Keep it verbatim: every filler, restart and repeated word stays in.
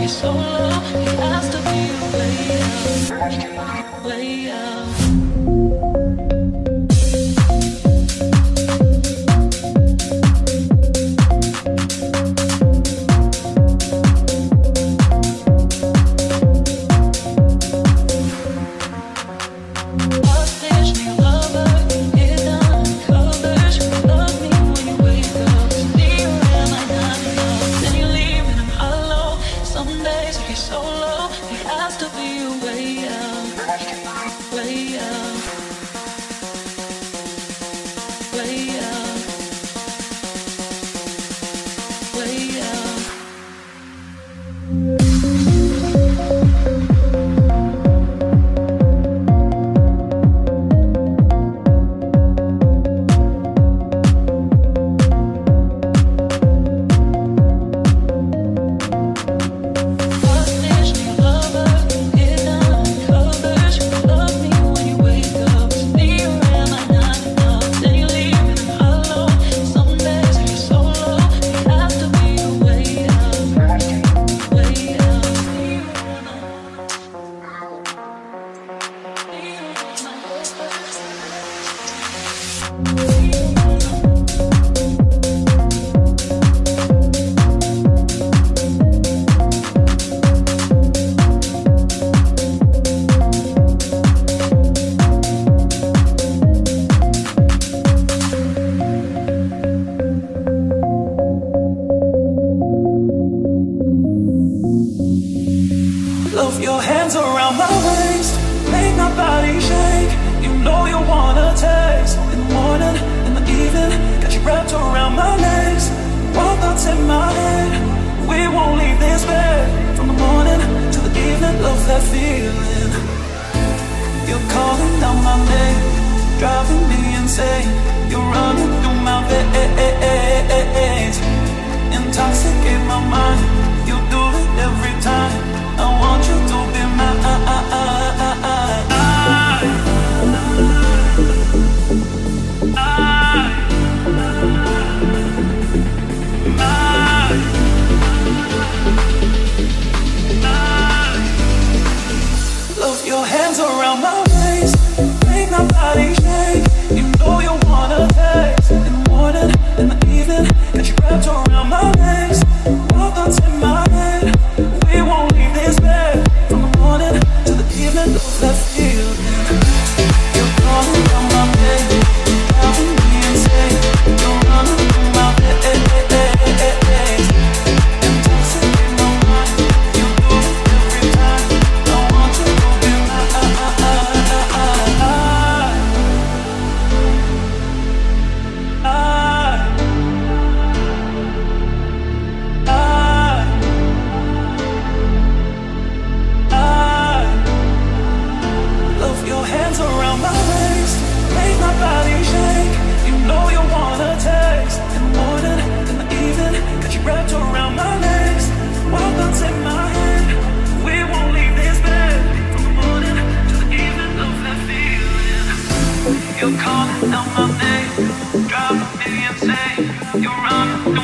so low, it has to be a way out, way out. Love your hands around my waist, make my body shake. You know you wanna taste. In the morning, in the evening, got you wrapped around my legs. Wild thoughts in my head, we won't leave this bed. From the morning to the evening, love that feeling. You're calling out my name, driving me insane. You're running through my veins, intoxicate my mind. You do it every time. I want you to be mine. Love your hands around my waist, make my body shake. You know you wanna taste. In the morning, in the evening, got you wrapped around my legs. Wild thoughts in my head, we won't leave this bed. From the morning to the evening, love that feeling. You're calling on my name, driving me insane. You're running through my veins, intoxicate my mind. You do it every time. I want you to be mine. Around my waist, make my body shake. You know you wanna taste. In the morning, in the evening, got you wrapped around my legs. Wild thoughts in my head, we won't leave this bed. From the morning to the evening, love that feeling. You're calling out my name, driving me insane. You're running.